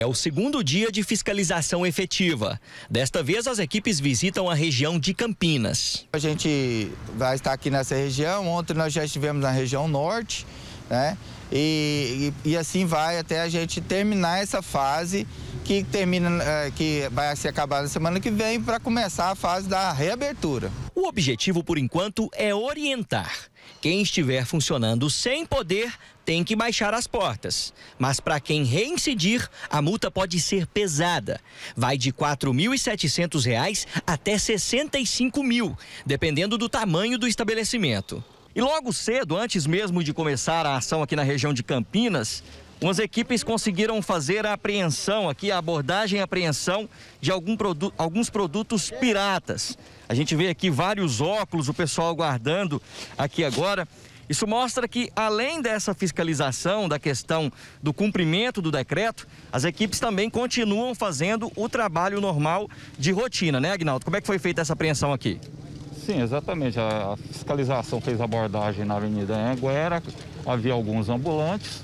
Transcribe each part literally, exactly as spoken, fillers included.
É o segundo dia de fiscalização efetiva. Desta vez, as equipes visitam a região de Campinas. A gente vai estar aqui nessa região. Ontem nós já estivemos na região norte, né? E, e, e assim vai até a gente terminar essa fase que termina, que vai se acabar na semana que vem para começar a fase da reabertura. O objetivo, por enquanto, é orientar. Quem estiver funcionando sem poder tem que baixar as portas. Mas para quem reincidir, a multa pode ser pesada. Vai de quatro mil e setecentos reais até sessenta e cinco mil, dependendo do tamanho do estabelecimento. E logo cedo, antes mesmo de começar a ação aqui na região de Campinas, umas equipes conseguiram fazer a apreensão aqui, a abordagem e apreensão de algum produ- alguns produtos piratas. A gente vê aqui vários óculos, o pessoal guardando aqui agora. Isso mostra que, além dessa fiscalização, da questão do cumprimento do decreto, as equipes também continuam fazendo o trabalho normal de rotina, né, Agnaldo? Como é que foi feita essa apreensão aqui? Sim, exatamente. A fiscalização fez abordagem na Avenida Anhanguera, havia alguns ambulantes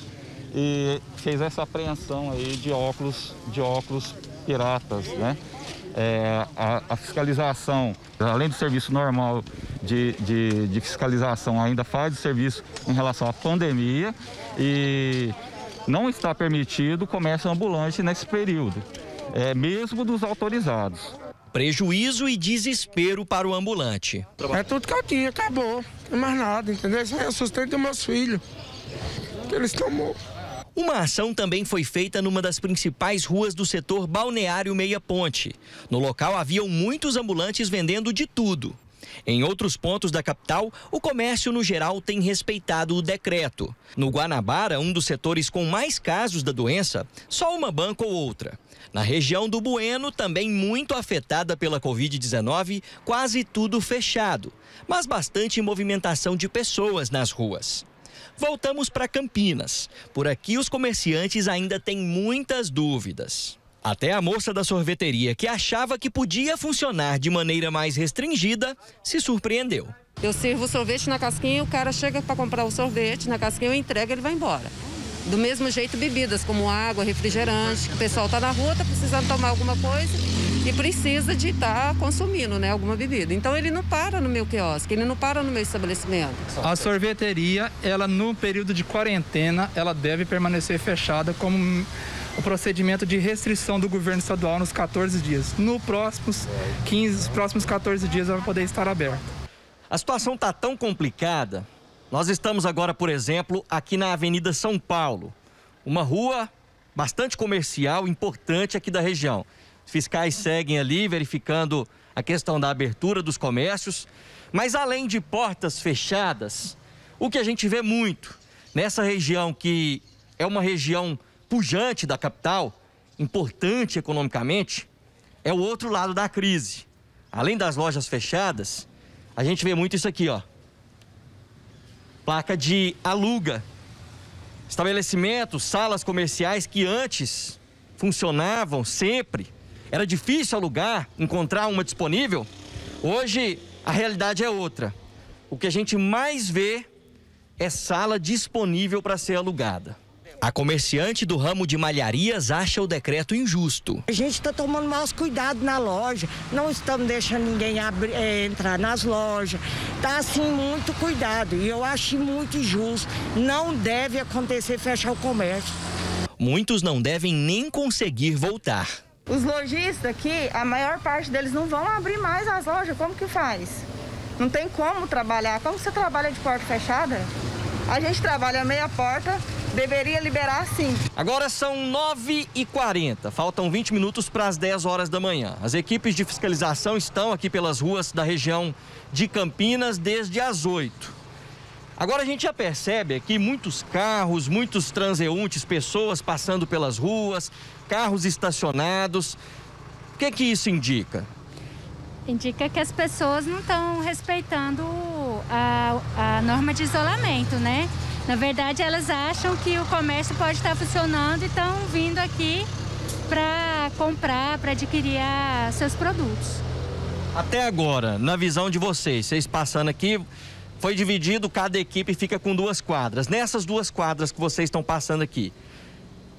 e fez essa apreensão aí de óculos, de óculos piratas, né? É, a, a fiscalização, além do serviço normal de, de, de fiscalização, ainda faz o serviço em relação à pandemia e não está permitido o comércio ambulante nesse período, é, mesmo dos autorizados. Prejuízo e desespero para o ambulante. É tudo que eu tinha, acabou. Não tem mais nada, entendeu? Isso aí eu sustento dos meus filhos, que eles tomou. Uma ação também foi feita numa das principais ruas do setor Balneário Meia Ponte. No local haviam muitos ambulantes vendendo de tudo. Em outros pontos da capital, o comércio no geral tem respeitado o decreto. No Guanabara, um dos setores com mais casos da doença, só uma banca ou outra. Na região do Bueno, também muito afetada pela covid dezenove, quase tudo fechado, mas bastante movimentação de pessoas nas ruas. Voltamos para Campinas. Por aqui, os comerciantes ainda têm muitas dúvidas. Até a moça da sorveteria, que achava que podia funcionar de maneira mais restringida, se surpreendeu. Eu sirvo o sorvete na casquinha, o cara chega para comprar o sorvete, na casquinha eu entrego e ele vai embora. Do mesmo jeito, bebidas como água, refrigerante. O pessoal está na rua, está precisando tomar alguma coisa e precisa de estar tá consumindo, né, alguma bebida. Então ele não para no meu quiosque, ele não para no meu estabelecimento. A sorveteria, ela no período de quarentena, ela deve permanecer fechada como o procedimento de restrição do governo estadual nos quatorze dias. No próximos quinze, os próximos quatorze dias ela vai poder estar aberta. A situação está tão complicada. Nós estamos agora, por exemplo, aqui na Avenida São Paulo, uma rua bastante comercial, importante aqui da região. Os fiscais seguem ali, verificando a questão da abertura dos comércios. Mas além de portas fechadas, o que a gente vê muito nessa região, que é uma região pujante da capital, importante economicamente, é o outro lado da crise. Além das lojas fechadas, a gente vê muito isso aqui, ó. Placa de aluga. Estabelecimentos, salas comerciais que antes funcionavam sempre. Era difícil alugar, encontrar uma disponível. Hoje, a realidade é outra. O que a gente mais vê é sala disponível para ser alugada. A comerciante do ramo de malharias acha o decreto injusto. A gente está tomando mais cuidado na loja, não estamos deixando ninguém abrir, é, entrar nas lojas. Está assim muito cuidado e eu acho muito injusto. Não deve acontecer fechar o comércio. Muitos não devem nem conseguir voltar. Os lojistas aqui, a maior parte deles não vão abrir mais as lojas. Como que faz? Não tem como trabalhar. Como você trabalha de porta fechada? A gente trabalha meia porta. Deveria liberar sim. Agora são nove e quarenta, faltam vinte minutos para as dez horas da manhã. As equipes de fiscalização estão aqui pelas ruas da região de Campinas desde as oito. Agora a gente já percebe aqui muitos carros, muitos transeuntes, pessoas passando pelas ruas, carros estacionados. O que que isso indica? Indica que as pessoas não estão respeitando a, a norma de isolamento, né? Na verdade, elas acham que o comércio pode estar funcionando e estão vindo aqui para comprar, para adquirir a, seus produtos. Até agora, na visão de vocês, vocês passando aqui, foi dividido, cada equipe fica com duas quadras. Nessas duas quadras que vocês estão passando aqui,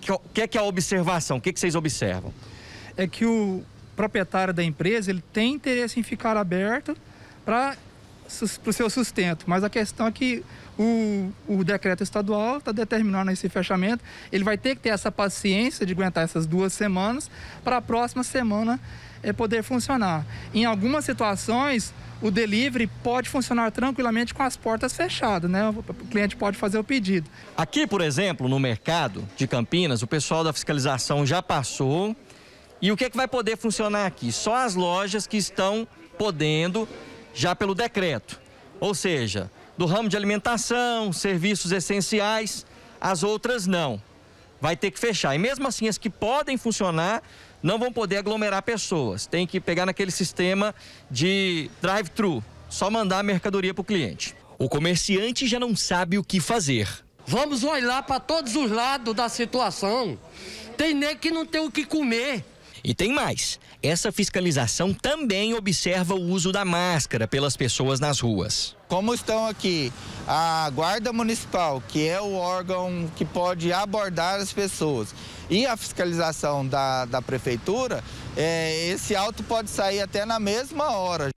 O que é que é a observação? O que, que vocês observam? É que o proprietário da empresa ele tem interesse em ficar aberto para o seu sustento, mas a questão é que o, o decreto estadual está determinando esse fechamento. Ele vai ter que ter essa paciência de aguentar essas duas semanas para a próxima semana é, poder funcionar. Em algumas situações, o delivery pode funcionar tranquilamente com as portas fechadas, né? O cliente pode fazer o pedido. Aqui, por exemplo, no mercado de Campinas, o pessoal da fiscalização já passou. E o que é que vai poder funcionar aqui? Só as lojas que estão podendo já pelo decreto. Ou seja, do ramo de alimentação, serviços essenciais, as outras não. Vai ter que fechar. E mesmo assim, as que podem funcionar não vão poder aglomerar pessoas. Tem que pegar naquele sistema de drive-thru, só mandar a mercadoria para o cliente. O comerciante já não sabe o que fazer. Vamos olhar para todos os lados da situação. Tem nego que não tem o que comer. E tem mais. Essa fiscalização também observa o uso da máscara pelas pessoas nas ruas. Como estão aqui a Guarda Municipal, que é o órgão que pode abordar as pessoas, e a fiscalização da, da Prefeitura, é, esse auto pode sair até na mesma hora.